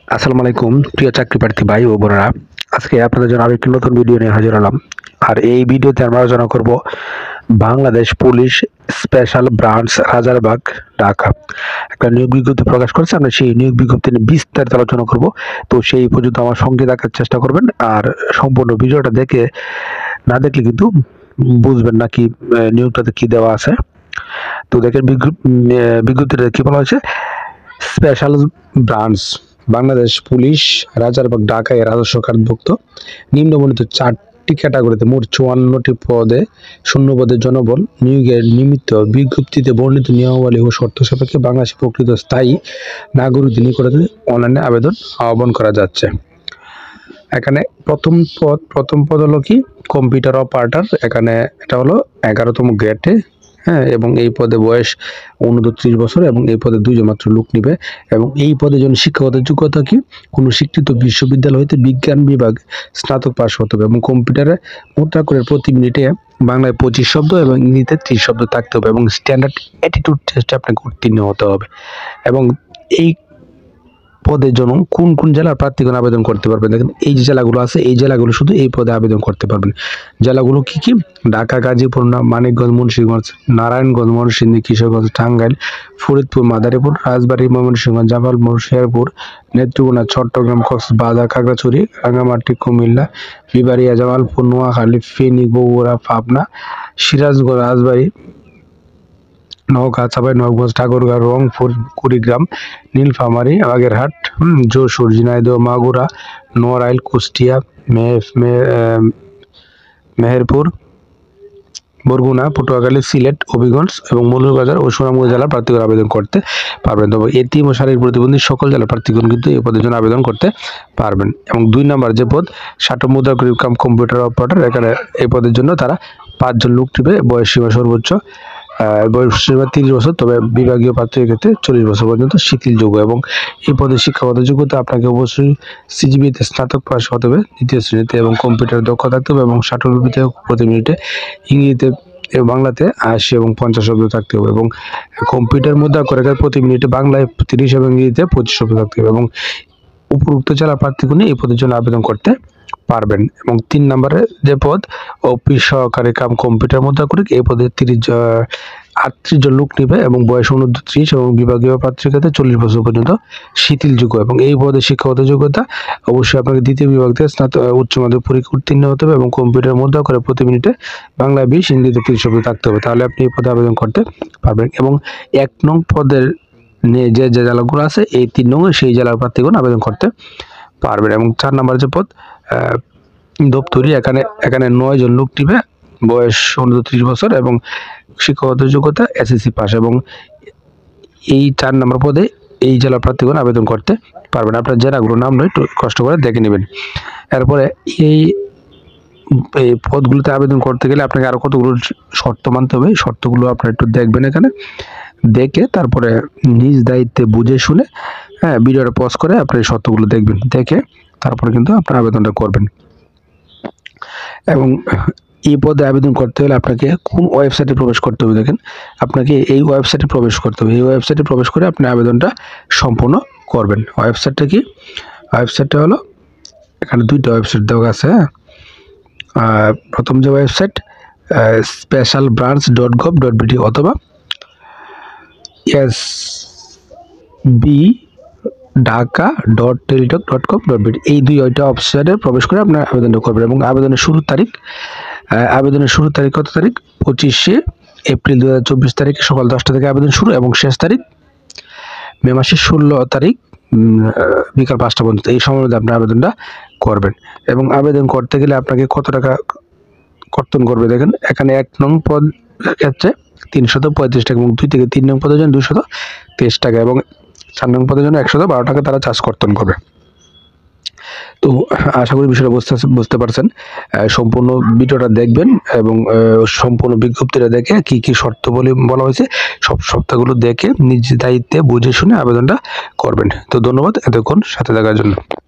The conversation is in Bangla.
আসসালামু আলাইকুম প্রিয় চাকরি প্রার্থী ভাই ও বোনেরা। আজকে আপনাদের জন্য আরেকটি নতুন ভিডিও নিয়ে হাজির হলাম। আর এই ভিডিওতে আমরা আলোচনা করব Bangladesh police special branch Rajarbagh Dhaka একটা নিয়োগ বিজ্ঞপ্তি প্রকাশ করেছে। আমরা সেই নিয়োগ বিজ্ঞপ্তি নিয়ে বিস্তারিত আলোচনা করব। তো সেই পর্যন্ত আমার সঙ্গে থাকার চেষ্টা করবেন আর সম্পূর্ণ ভিডিওটা দেখে না দেখলে কিন্তু বুঝবেন না কি নিয়োগটাতে কি দেওয়া আছে। তো দেখেন বিজ্ঞপ্তিটা কি বলা হয়েছে, special branch Bangladesh police Rajarbagh ঢাকায় রাজস্ব কার্ডভুক্ত নিম্নবর্ণিত 4টি ক্যাটাগরিতে মোট 54টি পদে শূন্যপদের জনবল নিয়োগের নিমিত্ত বিজ্ঞপ্তিতে বর্ণিত নিয়মাবলী ও শর্ত সাপেক্ষে বাংলাদেশের প্রকৃত স্থায়ী নাগরিকদের নিকটে অনলাইনে আবেদন আহ্বান করা যাচ্ছে। এখানে প্রথম পদ হলো কি কম্পিউটার অপারেটর। এখানে এটা হলো 11তম গ্রেডে, হ্যাঁ, এবং এই পদে বয়স 29 বছর এবং এই পদে 2জন মাত্র লোক নিবে। এবং এই পদের জন্য শিক্ষাগত যোগ্যতা কি, কোনো স্বীকৃত বিশ্ববিদ্যালয় হইতে বিজ্ঞান বিভাগ স্নাতক পাশ হতে হবে এবং কম্পিউটারে মুদ্রাক্ষরের প্রতি মিনিটে বাংলায় 25 শব্দ এবং ইংরেজিতে 30 শব্দ থাকতে হবে এবং স্ট্যান্ডার্ড অ্যাটিটিউড টেস্টে আপনাকে উত্তীর্ণ হতে হবে। এবং এই পদের জন্য কোন কোন জেলার প্রার্থীগণ আবেদন করতে পারবেন, দেখেন এই যে জেলাগুলো আছে এই জেলাগুলো শুধু এই পদে আবেদন করতে পারবেন। জেলাগুলো কি কি, ঢাকা, গাজীপুর, মানিকগঞ্জ, মুন্সিগঞ্জ, নারায়ণগঞ্জ, ময়মনসিংহ, কিশোরগঞ্জ, টাঙ্গাইল, ফরিদপুর, মাদারীপুর, রাজবাড়ী, ময়মনসিংহ, জামালপুর, শেরপুর, নেত্রকোনা, চট্টগ্রাম, কক্সবাজার, খাগড়াছড়ি, রাঙ্গামাটি, কুমিল্লা, বিবাড়িয়া, জামালপুর, নোয়াখালী, ফেনী, বগুড়া, পাবনা, সিরাজগঞ্জ, রাজবাড়ী, নওগাঁ, চাঁপাইনবাবগঞ্জ, ঠাকুরগাঁও, রংপুর, কুড়িগ্রাম, নীলফামারী, বাগেরহাট, যশোর, ঝিনাইদহ, মাগুরা, নড়াইল, কুষ্টিয়া, মেহেরপুর, বরগুনা, পটুয়াখালী, সিলেট, হবিগঞ্জ এবং মৌলভীবাজার ও সুনামগঞ্জ জেলার প্রার্থীগণ আবেদন করতে পারবেন। তবে এতিম ও শারীরিক প্রতিবন্ধী সকল জেলার প্রার্থীগণ কিন্তু এই পদের জন্য আবেদন করতে পারবেন। এবং 2 নম্বর যে পদ ষাট মুদ্রাক্ষরিক কম্পিউটার অপারেটর, এখানে এই পদের জন্য তারা 5জন লোক নিবে। বয়স সীমা সর্বোচ্চ বয়স সীমা 30 বছর, তবে বিভাগীয় প্রার্থীর ক্ষেত্রে 40 বছর পর্যন্ত শিথিলযোগ্য। এবং এই পদে শিক্ষাগত যোগ্যতা আপনাকে অবশ্যই সিজিপিতে স্নাতক পাস হতে হবে 2য় শ্রেণীতে এবং কম্পিউটার দক্ষ থাকতে হবে এবং 60 রুপিতে প্রতি মিনিটে ইংরেজিতে বাংলাতে 80 এবং 50 শব্দ থাকতে হবে এবং কম্পিউটার মুদ্রাক্ষরিকের প্রতি মিনিটে বাংলায় 30 এবং ইংরেজিতে 25 শব্দ থাকতে হবে। এবং উপরোক্ত জেলা প্রার্থীগণ এই পদের জন্য আবেদন করতে পারবেন। এবং 3 নম্বরে যে পদ অফিস সহকারী কাম কম্পিউটার মুদ্রাক্ষরিক, এই পদে 38 জন লোক নিবে এবং বয়স 29 এবং বিভাগীয় প্রার্থীর ক্ষেত্রে 40 বছর পর্যন্ত শিথিলযোগ্য। এবং এই পদে শিক্ষাগত যোগ্যতা অবশ্যই আপনাকে 2য় বিভাগ থেকে স্নাতক উচ্চ মাধ্যমিক পরীক্ষা উত্তীর্ণ হতে হবে এবং কম্পিউটার মুদ্রাক্ষরে প্রতি মিনিটে বাংলায় 20 ইংরেজিতে 30 শব্দ থাকতে হবে, তাহলে আপনি এই পদে আবেদন করতে পারবেন। এবং 1 নং পদের যে জেলাগুলো আছে এই 3 নং সেই জেলার প্রার্থীগণ আবেদন করতে পারবেন। এবং 4 নম্বর যে পদ দপ্তরি, এখানে 9 জন লোক নিবে, বয়স 29 বছর এবং শিক্ষাগত যোগ্যতা এসএসসি পাস। এবং এই 4 নম্বর পদে এই জেলার প্রার্থীগণ আবেদন করতে পারবেন। আপনার জেলাগুলোর নাম একটু কষ্ট করে দেখে নেবেন। এরপরে এই পদগুলোতে আবেদন করতে গেলে আপনাকে আরো কতগুলো শর্ত মানতে হবে, শর্তগুলো আপনারা একটু দেখবেন, এখানে দেখে তারপরে নিজ দায়িত্বে বুঝে শুনে, হ্যাঁ, ভিডিওটা পজ করে আপনি শর্তগুলো দেখবেন, দেখে তারপরে কিন্তু আপনার আবেদনটা করবেন। এবং এই পদে আবেদন করতে হলে আপনাকে কোন ওয়েবসাইটে প্রবেশ করতে হবে, দেখেন আপনাকে এই ওয়েবসাইটে প্রবেশ করতে হবে। এই ওয়েবসাইটে প্রবেশ করে আপনি আবেদনটা সম্পূর্ণ করবেন। ওয়েবসাইটটা কি, ওয়েবসাইটটা হলো এখানে 2টা ওয়েবসাইট দেওয়া আছে। প্রথম যে ওয়েবসাইট specialbranch.gov.bt অথবা sbdhaka.teletalk.com.bt, এই 2টা ওয়েবসাইটে প্রবেশ করে আপনার আবেদনটা করবেন। এবং আবেদনের শুরুর তারিখ কত তারিখ, 25শে এপ্রিল 2024 তারিখে সকাল 10টা থেকে আবেদন শুরু এবং শেষ তারিখ মে মাসের 16 তারিখ বিকাল 5টা পর্যন্ত। এই সময়ের মধ্যে আপনি আবেদনটা করবেন। এবং আবেদন করতে গেলে আপনাকে কত টাকা কর্তন করবে, দেখেন এখানে 1 নং পদ ক্ষেত্রে 335 টাকা এবং 2 থেকে 3 নং পদের জন্য 223 টাকা এবং 4 নং পদের জন্য 112 টাকা তারা চার্জ কর্তন করবে। তো আশা করি বিষয়টা বুঝতে পারছেন। সম্পূর্ণ ভিডিওটা দেখবেন এবং সম্পূর্ণ বিজ্ঞপ্তিটা দেখে কি কি শর্ত বলা হয়েছে সব শর্তগুলো দেখে নিজ দায়িত্বে বুঝে শুনে আবেদনটা করবেন। তো ধন্যবাদ এতক্ষণ সাথে থাকার জন্য।